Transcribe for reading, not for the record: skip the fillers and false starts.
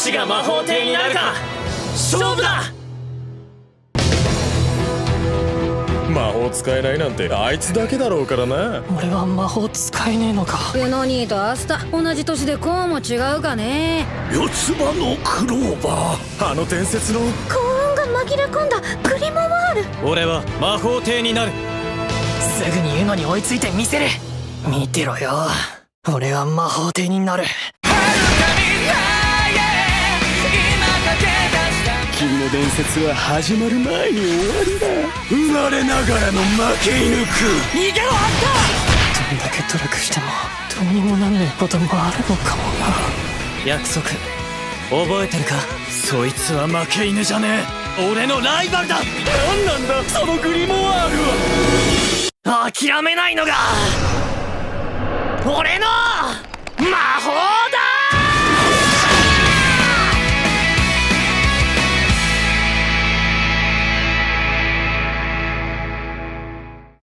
ちが魔法帝になるか勝負だ。 魔法使えないなんてあいつだけだろうからな。 俺は魔法使えねえのか。 ユノニーとアスタ同じ年でこうも違うかね。 四つ葉のクローバー、 あの伝説の幸運が紛れ込んだグリモワール。 俺は魔法帝になる。 すぐにユノに追いついてみせる。見てろよ、俺は魔法帝になる。 君の伝説は始まる前に終わりだ。 生まれながらの負け犬く。 逃げろあんた。どんだけ努力してもどうにもなんねえこともあるのかもな。 約束覚えてるか。そいつは負け犬じゃねえ、俺のライバルだ。 何なんだそのグリモワールは。 諦めないのが俺の